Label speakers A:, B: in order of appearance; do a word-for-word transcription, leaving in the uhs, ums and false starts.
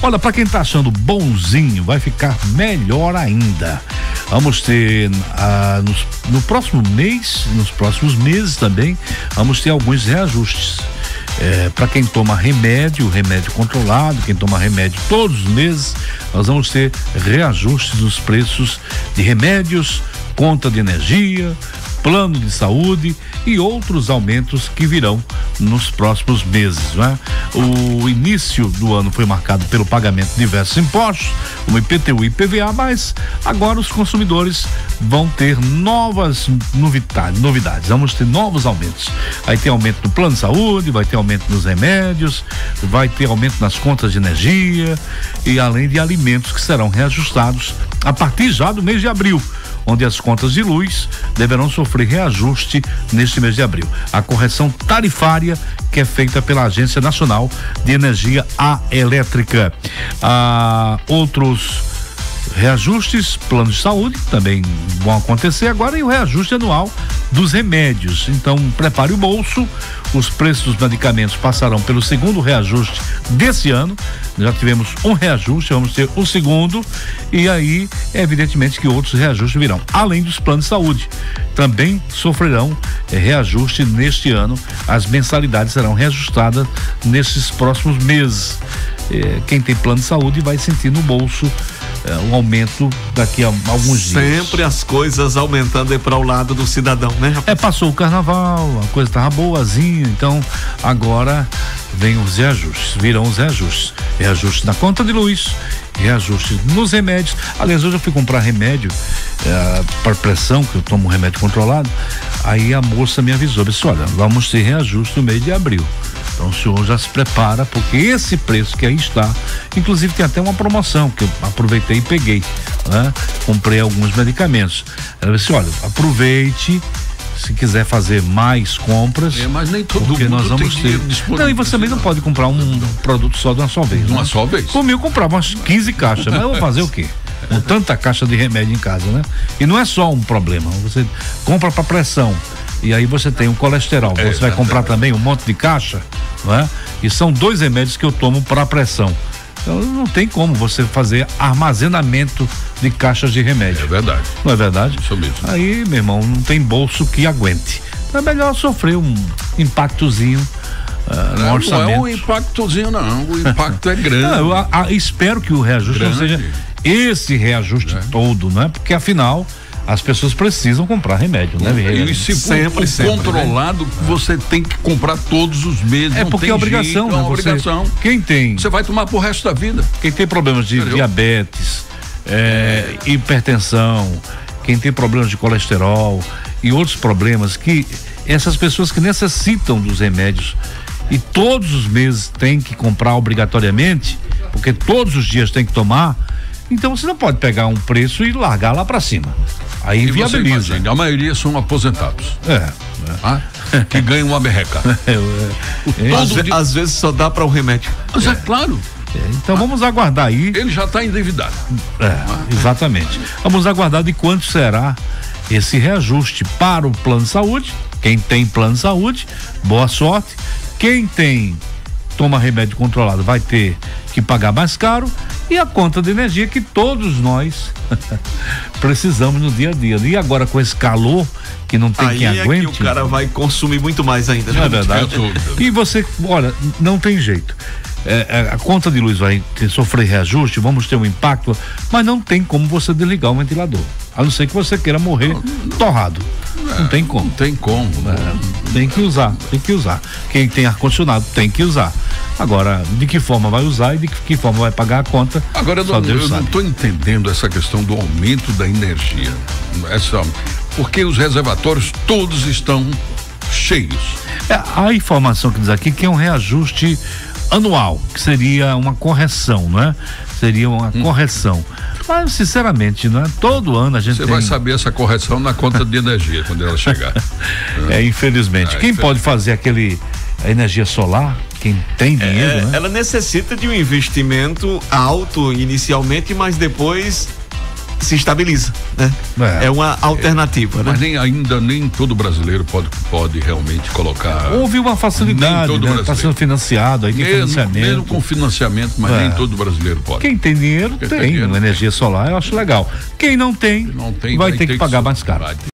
A: Olha, para quem tá achando bonzinho, vai ficar melhor ainda. Vamos ter ah, nos, no próximo mês, nos próximos meses também, vamos ter alguns reajustes. É, para quem toma remédio, remédio controlado, quem toma remédio todos os meses, nós vamos ter reajustes nos preços de remédios, conta de energia, plano de saúde e outros aumentos que virão nos próximos meses, né? O início do ano foi marcado pelo pagamento de diversos impostos, como I P T U e I P V A, mas agora os consumidores vão ter novas novidades, novidades, vamos ter novos aumentos. Aí tem aumento no plano de saúde, vai ter aumento nos remédios, vai ter aumento nas contas de energia e além de alimentos que serão reajustados a partir já do mês de abril, onde as contas de luz deverão sofrer reajuste neste mês de abril. A correção tarifária que é feita pela Agência Nacional de Energia Elétrica. Ah, outros reajustes, planos de saúde também vão acontecer agora e o reajuste anual dos remédios. Então, prepare o bolso. Os preços dos medicamentos passarão pelo segundo reajuste desse ano. Já tivemos um reajuste, vamos ter o segundo e aí, evidentemente que outros reajustes virão, além dos planos de saúde. Também sofrerão eh, reajuste neste ano. As mensalidades serão reajustadas nesses próximos meses. Eh, quem tem plano de saúde vai sentir no bolso É, um aumento daqui a alguns dias.
B: Sempre as coisas aumentando aí para o lado do cidadão, né, rapaz?
A: É, passou o carnaval, a coisa tava boazinha, então agora vem os reajustes, virão os reajustes. Reajuste na conta de luz, reajuste nos remédios. Aliás, hoje eu fui comprar remédio é, para pressão, que eu tomo um remédio controlado. Aí a moça me avisou, disse, olha, vamos ter reajuste no mês de abril. Então o senhor já se prepara, porque esse preço que aí está, inclusive tem até uma promoção que eu aproveitei e peguei, né? Comprei alguns medicamentos. Ela disse, olha, aproveite, se quiser fazer mais compras.
C: É, mas nem todo
A: porque
C: mundo
A: nós vamos
C: tem
A: ter. Não, e você também não pode comprar um não. produto só de uma só vez.
C: De uma
A: né?
C: só vez?
A: Por mim eu comprava umas quinze caixas, mas eu vou fazer o quê? Com tanta caixa de remédio em casa, né? E não é só um problema, você compra para pressão. E aí você tem o colesterol, é, você vai comprar também um monte de caixa, não é? E são dois remédios que eu tomo para pressão. Então não tem como você fazer armazenamento de caixas de remédio.
C: É verdade.
A: Não é verdade?
C: Isso mesmo.
A: Aí, meu irmão, não tem bolso que aguente. Então é melhor sofrer um impactozinho uh, no
C: não,
A: orçamento.
C: Não é um impactozinho não, o impacto é grande.
A: Não, eu a, a, espero que o reajuste grande. não seja esse reajuste grande. todo, não é? Porque afinal as pessoas precisam comprar remédio, né?
C: E se sempre, sempre controlado, né? Você tem que comprar todos os meses.
A: É
C: não
A: porque
C: tem
A: é obrigação,
C: jeito,
A: né?
C: É uma
A: você,
C: obrigação.
A: Quem tem?
C: Você vai tomar pro resto da vida.
A: Quem tem problemas de Entendeu? diabetes, é, é. hipertensão, quem tem problemas de colesterol e outros problemas, que essas pessoas que necessitam dos remédios e todos os meses tem que comprar obrigatoriamente, porque todos os dias tem que tomar. Então você não pode pegar um preço e largar lá para cima. Aí viabiliza.
C: Imagina, a maioria são aposentados.
A: É. é.
C: Ah, que ganham uma merreca.
A: É, é.
B: Às, de... às vezes só dá para o remédio.
C: Mas é, é claro.
A: É, então ah, vamos aguardar aí.
C: Ele já está endividado.
A: É, ah. exatamente. Vamos aguardar de quanto será esse reajuste para o plano de saúde. Quem tem plano de saúde, boa sorte. Quem tem toma remédio controlado vai ter que pagar mais caro, e a conta de energia que todos nós precisamos no dia a dia. E agora com esse calor que não tem
B: aí
A: quem aguente.
B: É que o cara vai consumir muito mais ainda.
A: Não é verdade? E você, olha, não tem jeito. É, a conta de luz vai ter, sofrer reajuste, vamos ter um impacto, mas não tem como você desligar o ventilador, a não ser que você queira morrer não, não, torrado. É, não tem como.
C: Não tem como.
A: É, tem que usar, tem que usar. Quem tem ar-condicionado tem que usar. Agora, de que forma vai usar e de que forma vai pagar a conta?
C: Agora, eu, não, eu não estou entendendo essa questão do aumento da energia. Essa, porque os reservatórios todos estão cheios.
A: É, a informação que diz aqui que é um reajuste anual, que seria uma correção, não é? Seria uma hum. correção. Mas, sinceramente, não é? Todo ano a gente
C: Você
A: tem...
C: vai saber essa correção na conta de energia, quando ela chegar.
A: É, infelizmente.
C: É,
A: Quem
C: infelizmente.
A: pode fazer aquele... a energia solar, quem tem dinheiro,
B: é,
A: né?
B: Ela necessita de um investimento alto inicialmente, mas depois se estabiliza, né? É, é uma alternativa,
C: é,
B: né?
C: Mas nem ainda nem todo brasileiro pode, pode realmente colocar.
A: Houve uma facilidade, está né? sendo financiado, aí tem
C: mesmo,
A: financiamento.
C: Mesmo com financiamento, mas é. nem todo brasileiro pode.
A: Quem tem dinheiro Quem tem, tem dinheiro, energia solar, eu acho legal. Quem não tem, não tem vai, vai ter, ter que pagar que mais caro.